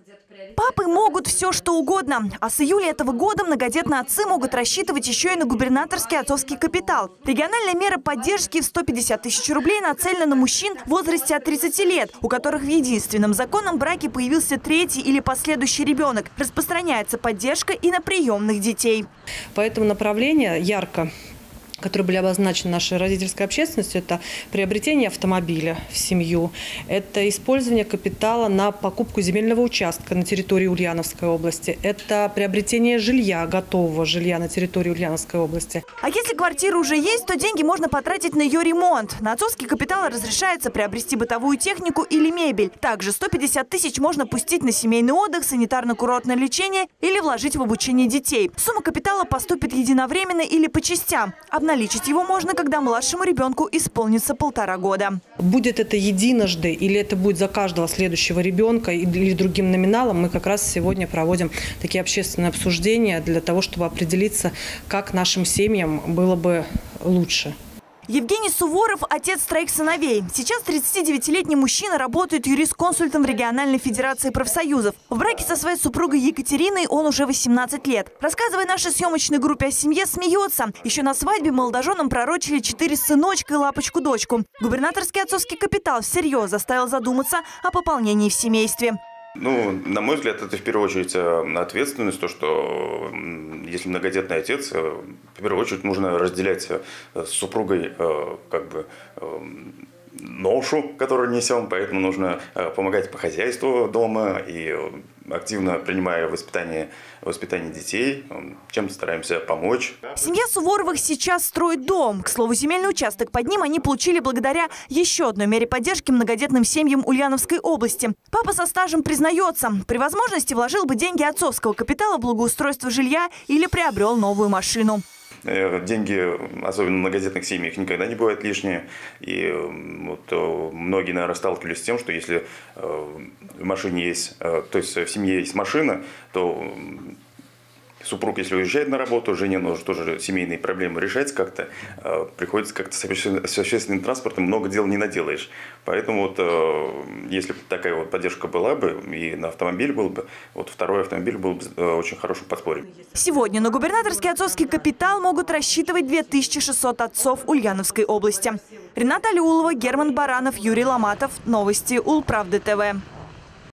Папы могут все, что угодно. А с июля этого года многодетные отцы могут рассчитывать еще и на губернаторский отцовский капитал. Региональная мера поддержки в 150 тысяч рублей нацелена на мужчин в возрасте от 30 лет, у которых в единственном законном браке появился третий или последующий ребенок. Распространяется поддержка и на приемных детей. Поэтому направление ярко, которые были обозначены нашей родительской общественностью, это приобретение автомобиля в семью, это использование капитала на покупку земельного участка на территории Ульяновской области, это приобретение жилья, готового жилья на территории Ульяновской области. А если квартира уже есть, то деньги можно потратить на ее ремонт. На отцовский капитал разрешается приобрести бытовую технику или мебель. Также 150 тысяч можно пустить на семейный отдых, санитарно-курортное лечение или вложить в обучение детей. Сумма капитала поступит единовременно или по частям. Обналичить его можно, когда младшему ребенку исполнится 1,5 года. Будет это единожды или это будет за каждого следующего ребенка или другим номиналом, мы как раз сегодня проводим такие общественные обсуждения для того, чтобы определиться, как нашим семьям было бы лучше. Евгений Суворов – отец 3 сыновей. Сейчас 39-летний мужчина работает юрисконсультом в региональной федерации профсоюзов. В браке со своей супругой Екатериной он уже 18 лет. Рассказывая нашей съемочной группе о семье, смеется. Еще на свадьбе молодоженам пророчили 4 сыночка и лапочку-дочку. Губернаторский отцовский капитал всерьез заставил задуматься о пополнении в семействе. На мой взгляд, это в первую очередь ответственность, то, что если многодетный отец, в первую очередь нужно разделять с супругой ношу, которую несем, поэтому нужно помогать по хозяйству дома и активно принимая воспитание детей, чем стараемся помочь. Семья Суворовых сейчас строит дом. К слову, земельный участок под ним они получили благодаря еще одной мере поддержки многодетным семьям Ульяновской области. Папа со стажем признается, при возможности вложил бы деньги отцовского капитала в благоустройство жилья или приобрел новую машину. Деньги, особенно в многодетных семьях, никогда не бывают лишние. И многие, наверное, сталкивались с тем, что если в машине есть, то есть в семье есть машина, то супруг, если уезжает на работу, жене нужно тоже семейные проблемы решать как-то, приходится как-то с общественным транспортом много дел не наделаешь. Поэтому если бы такая поддержка была бы, и на автомобиль был бы, второй автомобиль был бы очень хорошим подспорьем. Сегодня на губернаторский отцовский капитал могут рассчитывать 2600 отцов Ульяновской области. Рената Алиулова, Герман Баранов, Юрий Ломатов. Новости Улправды ТВ.